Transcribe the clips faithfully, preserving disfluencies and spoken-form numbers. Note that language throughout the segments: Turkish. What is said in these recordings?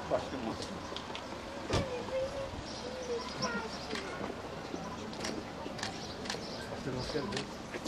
Başkanım. Hoş geldiniz.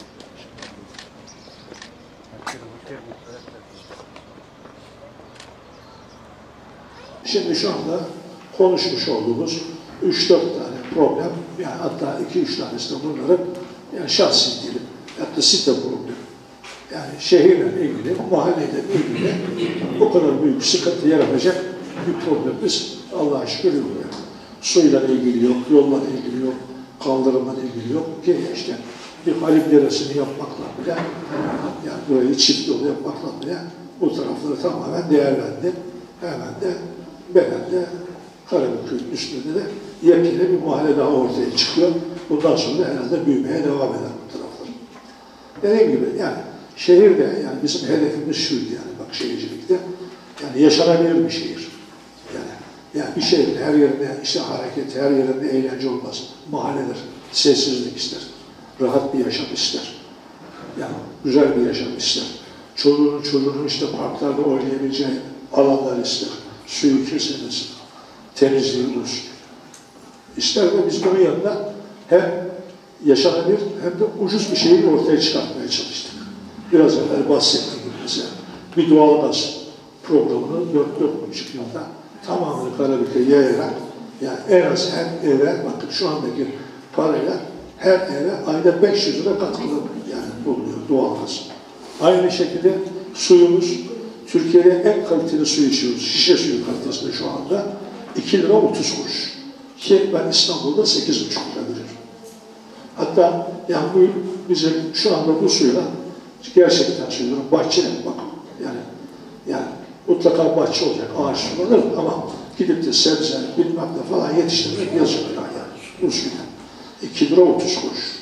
Şimdi şu anda konuşmuş olduğumuz üç dört tane problem, yani hatta iki üç tanesi de bunların yani şahsi diyelim, hatta site problemi. Yani şehirle ilgili, mahalleyle ilgili o kadar büyük sıkıntı yaratacak bir problemimiz Allah'a şükür yok. Yani. Suyla ilgili yok, yolla ilgili yok, kaldırımla ilgili yok ki işte bir Halep Deresi'ni yapmakla bile, yani burayı çift yolu yapmakla bile bu tarafları tamamen değerlendi. Hemen de Belen'de, Karabük'ün üstünde de yepyeni bir mahalle daha ortaya çıkıyor. Bundan sonra herhalde büyümeye devam eder bu taraflar. Dediğim gibi yani şehirde yani bizim hedefimiz şuydu yani bak şehircilikte yani yaşanabilir bir şehir. Yani, yani bir şehrin her yerinde işte hareket, her yerinde eğlence olmaz. Mahalleler sessizlik ister. Rahat bir yaşam ister. Yani güzel bir yaşam ister. Çocuğunun çocuğunun işte parklarda oynayabileceği alanlar ister. Suyu kesilmesin. Temizliği olsun. İster de biz bunun yanında hem yaşanabilir hem de ucuz bir şeyi ortaya çıkartmaya çalıştık. Biraz evvel bahsettiğim gibi mesela bir doğalgaz programını dört dört buçuk yılda tamamını Karabük'e yayarak yani en az her eve bakın şu andaki parayla her eve ayda beş yüz lira katkıda yani bulunuyor doğalgaz. Aynı şekilde suyumuz Türkiye'de en kaliteli su içiyoruz. Şişe suyu kalitesinde şu anda iki lira otuz kuruş. Ki ben İstanbul'da sekiz buçuk lira veriyorum. Hatta yani bu bizim şu anda bu suyla gerçekten söylüyorum bahçeye bakın. Yani yani mutlaka bahçe olacak, ağaç sulanır ama gidip de sebze, bilmem ne falan yetiştirmek yazık yani bu suyla. iki lira otuz kuruş.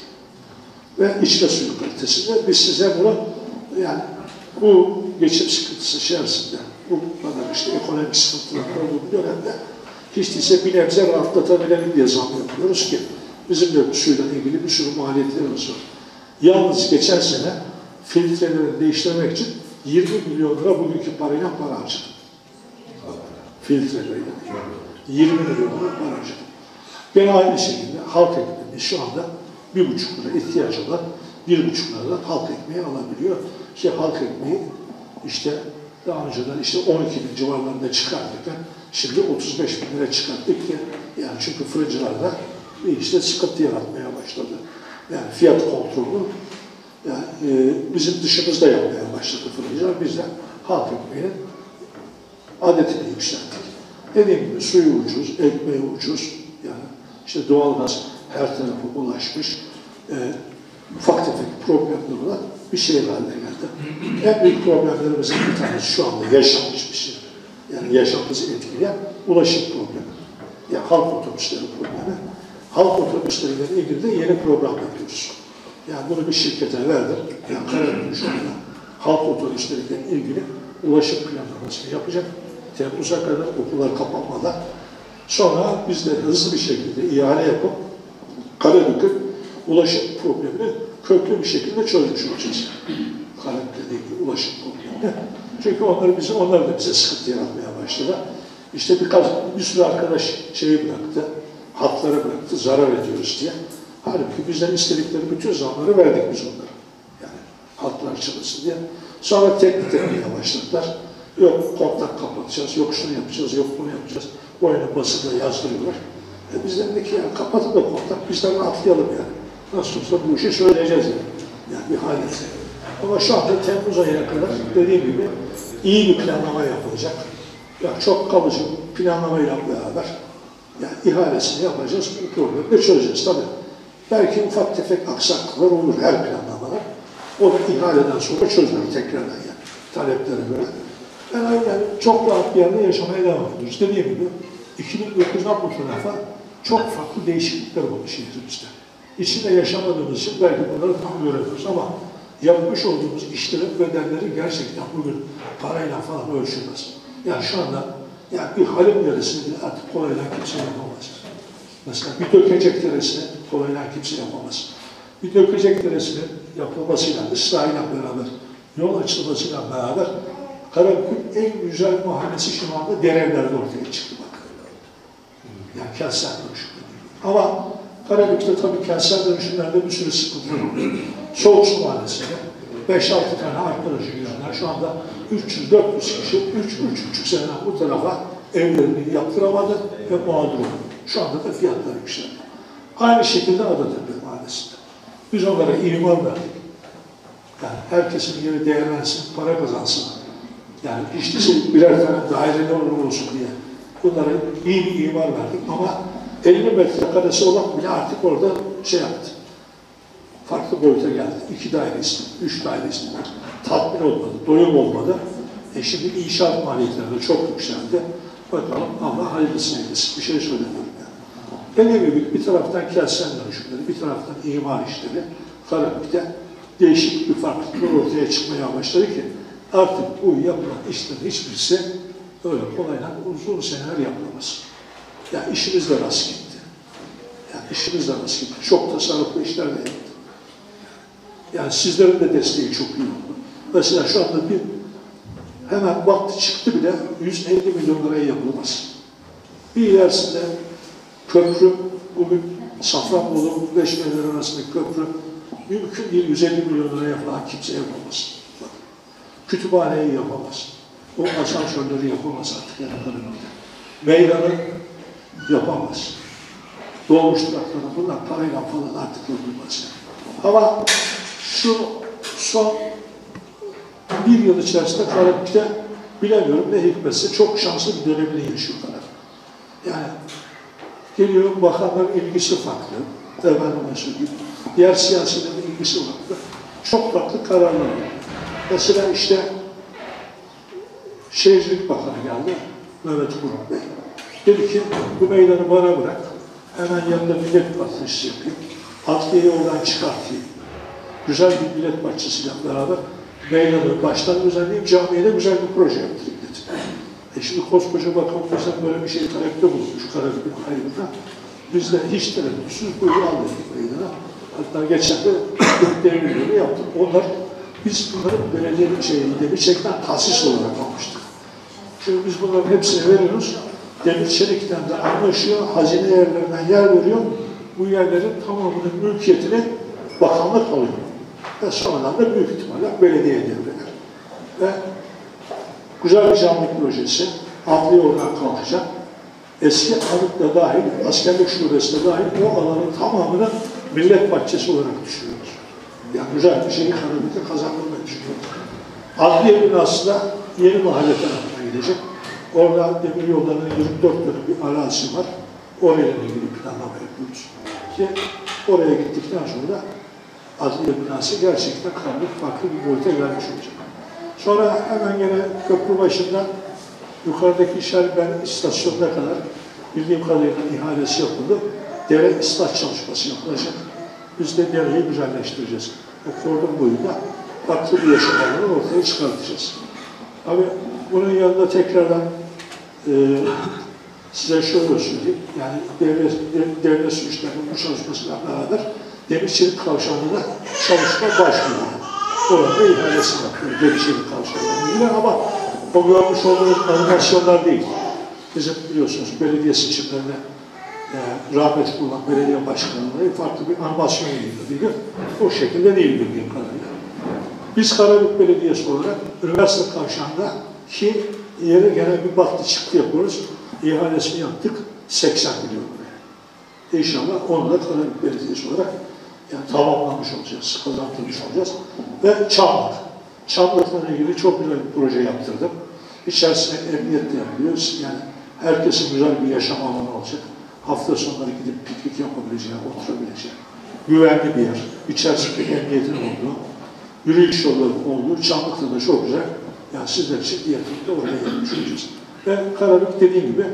Ve içme suyu kalitesinde biz size bunu yani bu geçim sıkıntısı içerisinde bu kadar işte ekonomik sıkıntılar olduğu bir dönemde hiç değilse bir nebze rahatlatabilelim diye zam yapıyoruz ki bizim de bu suyla ilgili bir sürü maliyetlerimiz var. Yalnız geçen sene filtreleri değiştirmek için yirmi milyon lira bugünkü parayla para harcadım. Filtreleriyle. yirmi milyon lira para harcadım. Gene aynı şekilde halk ekmeği şu anda bir buçuk lira ihtiyacı olan bir buçuk liradan halk ekmeği alabiliyor. Ki halk ekmeği işte daha önceden işte on iki bin civarlarında çıkartırken şimdi otuz beş bin lira çıkarttık ki yani çünkü fırıncılarda işte sıkıntı yaratmaya başladı. Yani fiyat kontrolü yani e, bizim dışımızda yapmaya başladı fırıncılar. Biz de halk ekmeğinin adetini yükselttik. Dediğim gibi suyu ucuz, ekmeği ucuz. Yani işte doğalgaz her tarafa ulaşmış. E, ufak tefek problemler olan bir şey haline geldi. En büyük problemlerimizin bir tanesi şu anda yaşanmış bir şey. Yani yaşamımızı etkileyen ulaşım problemi. Yani halk otobüsleri problemi. Halk otobüsleriyle ilgili de yeni program yapıyoruz. Yani bunu bir şirkete verdim. Yani Karabük şu anda halk otobüsleriyle ilgili ulaşım planlamasını yapacak. Temmuz'a kadar okullar kapanmadan. Sonra biz de hızlı bir şekilde ihale yapıp Karabük'ün ulaşım problemini köklü bir şekilde çözmüş olacağız. Karabük'le ilgili ulaşım problemini. Çünkü onlar, bize, onlar da bize sıkıntı yaratmaya başladı. İşte birkaç, bir sürü arkadaş şeyi bıraktı, hatları bıraktı, zarar ediyoruz diye. Halbuki bizden istedikleri bütün zamları verdik biz onlara. Yani hatlar çalışsın diye. Sonra teknik tekniğe başladılar. Yok kontak kapatacağız, yok şunu yapacağız, yok bunu yapacağız. Oyunu basında yazdırıyorlar. E biz dedik ki yani kapatın da kontak, biz de atlayalım yani. Nasıl olsa bu işi söyleyeceğiz yani. Yani bir haletse. Ama şu anda Temmuz ayına kadar dediğim gibi iyi bir planlama yapılacak. Yani çok kalıcı planlamayla beraber yani ihalesini yapacağız, bu problemi de çözeceğiz tabii. Belki ufak tefek aksaklıklar olur her planlamada. O da ihaleden sonra çözülür tekrardan yani taleplere göre. Yani, yani çok rahat bir yerde yaşamaya devam ediyoruz. Dediğim gibi iki bin dokuzdan bu tarafa çok farklı değişiklikler oldu şehrimizde. İçinde yaşamadığımız için belki bunları tam göremiyoruz ama yapmış olduğumuz işlerin bedelleri gerçekten bugün parayla falan ölçülmez. Yani şu anda yani bir Halep Deresi'ni artık kolayla kimse yapamaz. Mesela bir Dökecek Deresi'ni kolayla kimse yapamaz. Bir Dökecek Deresi'nin yapılmasıyla, ıslahıyla beraber, yol açılmasıyla beraber Karabük'ün en güzel mahallesi şu anda Derevler'de ortaya çıktı bak. Yani kentsel dönüşümler. Ama Karabük'te tabii kentsel dönüşümlerde bir sürü sıkıntılar oluyor. Soğuksu Mahallesi'nde beş altı tane arkadaşı yüzünden şu anda üç yüz dört yüz kişi üç üç buçuk seneden bu tarafa evlerini yaptıramadı ve mağdur oldu. Şu anda da fiyatlar yükseldi. Aynı şekilde Adatepe Mahallesi'nde. Biz onlara imar verdik. Yani herkesin yeri değerlensin, para kazansın. Yani işçisi birer tane daireli olur olsun diye bunlara iyi bir imar verdik ama elli metrekaresi olan bile artık orada şey yaptı. Farklı boyuta geldi. İki daire istedi, üç daire istedi. Tatmin olmadı, doyum olmadı. E şimdi inşaat maliyetleri de çok yükseldi. Bakalım Allah hayırlısını eylesin. Bir şey söylemiyorum yani. Dediğim gibi bir taraftan kentsel dönüşümleri, bir taraftan imar işleri, Karabük'te değişik bir farklılıklar ortaya çıkmaya başladı ki artık bu yapılan işlerin hiçbirisi öyle kolayla uzun seneler yapılamaz. Yani işimiz de rast gitti. Yani işimiz de rast gitti. Çok tasarruflu işler de yaptı. Yani sizlerin de desteği çok iyi oldu. Mesela şu anda bir hemen vakti çıktı bile yüz elli milyon liraya yapılmaz. Bir ilerisinde köprü, bugün Safranbolu, Beşmeler arasındaki köprü mümkün değil yüz elli milyon liraya falan kimse yapamaz. Kütüphaneyi yapamaz. O asansörleri yapamaz artık yanlarında. Meydanı yapamaz. Dolmuş durakları bunlar parayla falan artık yapılmaz. Ama şu son bir yıl içerisinde Karabük'te bilemiyorum ne hikmetse çok şanslı bir dönemini yaşıyorlar. Yani geliyor bakanların ilgisi farklı. Efendime söyleyeyim. Diğer siyasilerin ilgisi farklı. Çok farklı kararlar var. Mesela işte Şehircilik Bakanı geldi, Mehmet Kurum Bey. Dedi ki bu meydanı bana bırak, hemen yanında millet bahçesi yapayım, adliyeyi oradan çıkartayım. Güzel bir millet bahçesiyle beraber meydanı baştan düzenleyip camiye de güzel bir proje yaptırayım dedi. E şimdi koskoca bakanımızdan böyle bir şey talepte bulunmuş Karabük'ün hayırına. Biz de hiç tereddütsüz buyur aldık meydana. Hatta geçen de devrimleri yaptık. Onlar biz bunları belediyenin şeyinde bir çekten tahsis olarak almıştık. Şimdi biz bunların hepsini veriyoruz. Demir Çelik'ten de anlaşıyor, hazine yerlerinden yer veriyor. Bu yerlerin tamamının mülkiyetini bakanlık alıyor. Ve sonradan da büyük ihtimalle belediye devreler. Ve güzel bir cami projesi, adliye oradan kalkacak. Eski anıt da dahil, askerlik şubesi de dahil o alanın tamamını millet bahçesi olarak düşünüyoruz. Yani güzel bir şeyi Karabük'te kazanılmayı düşünüyoruz. Adliye binası da yeni mahalle tarafına gidecek. Orada demir yollarının yirmi dört dönüm bir arazisi var. Oraya ilgili planlama yapıyoruz. Ki oraya gittikten sonra adliye binası gerçekten Karabük farklı bir boyuta gelmiş olacak. Sonra hemen gene köprü başından yukarıdaki Şerben istasyonuna kadar bildiğim kadarıyla ihalesi yapıldı. Dere ıslah çalışması yapılacak. Biz de dereyi güzelleştireceğiz. O kordon boyunda farklı bir yaşam alanını ortaya çıkartacağız. Abi bunun yanında tekrardan e, size şöyle söyleyeyim. Yani devlet, devlet suçlarının bu çalışmasıyla beraber Demirçelik Kavşağı'nda çalışma başlıyor. Orada ihalesini yapıyor Demirçelik Kavşağı'nda. Ama o görmüş olduğunuz animasyonlar değil. Bizim biliyorsunuz belediye seçimlerine e, rahmetli olan belediye başkanları farklı bir animasyon yayınladı. O şekilde değil bildiğim kadarıyla. Biz Karabük Belediyesi olarak üniversite kavşağında ki yere gene bir baktı çıktı yapıyoruz. İhalesini yaptık seksen milyon liraya. İnşallah onu da Karabük Belediyesi olarak yani tamamlamış olacağız, kazandırmış olacağız. Ve Çamlık. Çamlık'la ilgili çok güzel bir proje yaptırdım. İçerisinde emniyet de yapıyoruz. Yani herkesin güzel bir yaşam alanı olacak. Hafta sonları gidip piknik yapabileceği, oturabileceği, güvenli bir yer. İçerisinde emniyetin olduğu, yürüyüş yolları olduğu, Çamlık'ta da çok güzel. Yani sizler için yakında oraya gelmiş olacağız. Ve Karabük dediğim gibi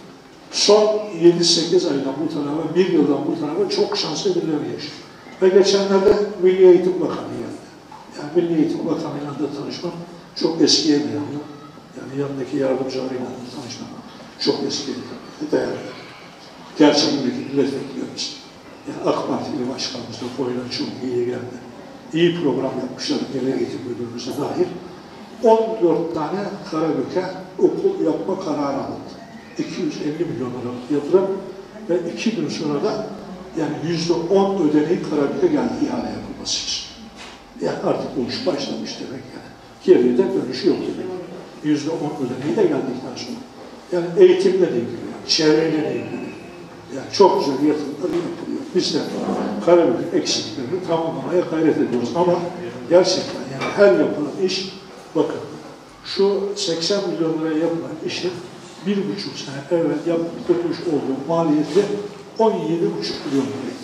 son yedi sekiz aydan bu tarafa, bir yıldan bu tarafa çok şanslı bir dönem yaşıyor. Ve geçenlerde Milli Eğitim Bakanı geldi. Yani Milli Eğitim Bakanı'yla da tanışmam çok eskiye dayanıyor. Yani yanındaki yardımcılarıyla da tanışmam çok eskiye dayanıyor. Gerçekten milletvekillerimiz, yani AK Partili başkanımız da boyuna çok iyi geldi. İyi program yapmışlar, Milli Eğitim Müdürümüze dair. on dört tane Karabük'e okul yapma kararı alındı. iki yüz elli milyon lira yatırım ve iki gün sonra da yani yüzde on ödeneği Karabük'e geldi ihale yapılması için. Yani artık bu iş başlamış demek yani. Geriye de dönüşü yok demek. yüzde on ödeneği de geldikten sonra. Yani eğitimle de ilgili, çevreyle de ilgili. Yani çok güzel yatırımlar yapılıyor. Biz de Karabük eksiklerini tamamlamaya gayret ediyoruz. Ama gerçekten yani her yapılan iş, bakın şu seksen milyon liraya yapılan işin bir buçuk sene evvel yaptırmış olduğu maliyeti on yedi buçuk milyon liraydı.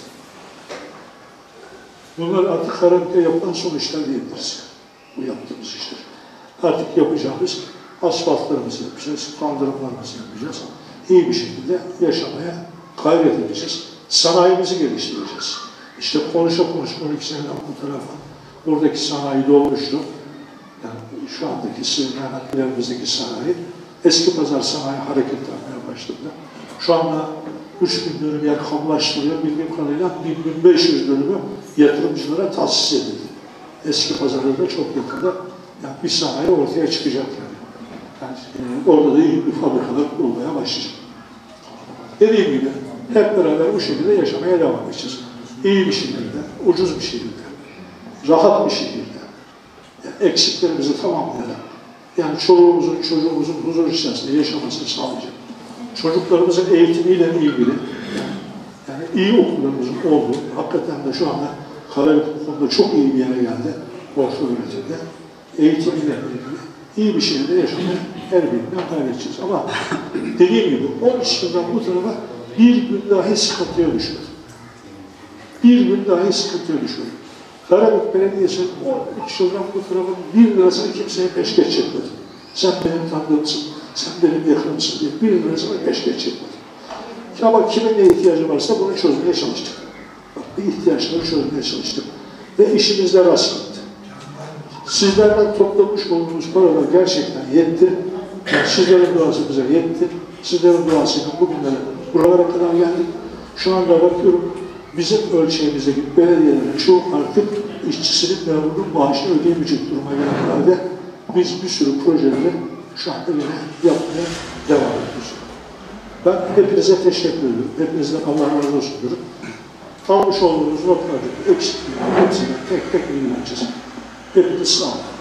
Bunlar artık Karabük'te yapılan son işler diyebiliriz. Bu yaptığımız işler. Artık yapacağımız asfaltlarımızı yapacağız, kaldırımlarımızı yapacağız. İyi bir şekilde yaşamaya gayret edeceğiz. Sanayimizi geliştireceğiz. İşte konuşa konuşa on iki seneden bu tarafa buradaki sanayi dolmuştu. Yani şu andaki sığınaklarımızdaki sanayi, eski pazar sanayi hareketlenmeye başladı. Şu anda üç bin dönüm yer kamulaştırılıyor. Bildiğim kadarıyla bin beş yüz dönümü yatırımcılara tahsis edildi. Eski pazarda da çok yakında yani bir sanayi ortaya çıkacak yani. Yani e, orada da iyi bir fabrikalar kurulmaya başlayacak. Dediğim gibi hep beraber bu şekilde yaşamaya devam edeceğiz. İyi bir şekilde, ucuz bir şekilde, rahat bir şekilde, yani eksiklerimizi tamamlayarak, yani çoluğumuzun, çocuğumuzun huzur içerisinde yaşamasını sağlayacak. Çocuklarımızın eğitimiyle ilgili, yani iyi okullarımızın olduğu, hakikaten de şu anda Karabük bu konuda çok iyi bir yere geldi, orta öğretimde. Eğitimiyle ilgili iyi bir şekilde yaşamaya her birinden kaybedeceğiz. Ama dediğim gibi on üç yıldan bu tarafa bir gün dahi sıkıntıya düşmedi. Bir gün dahi sıkıntıya düşmedi. Karabük Belediyesi'nin on üç yıldan bu tarafın bir lirasını kimseye peşkeş çekmedi. Sen benim tanıdığımsın, sen benim yakınımsın diye bir lirasını peşkeş çekmedi. Ama kimin ne ihtiyacı varsa bunu çözmeye çalıştık. Bak, bir ihtiyaçları çözmeye çalıştık. Ve işimizde rast gitti. Sizlerden toplamış olduğumuz paralar gerçekten yetti. Yani sizlerin duası bize yetti. Sizlerin duasıyla bugünlere buralara kadar geldik. Şu anda bakıyorum bizim ölçeğimizdeki belediyelerin çoğu artık işçisinin memurunun maaşını ödeyemeyecek duruma gelen halde biz bir sürü projeleri şu anda yine yapmaya devam ediyoruz. Ben hepinize teşekkür ediyorum. Hepinizden Allah razı olsun diyorum. Almış olduğunuz notlardaki eksiklikleri hepsine tek tek ilgileneceğiz. Hepiniz sağ olun.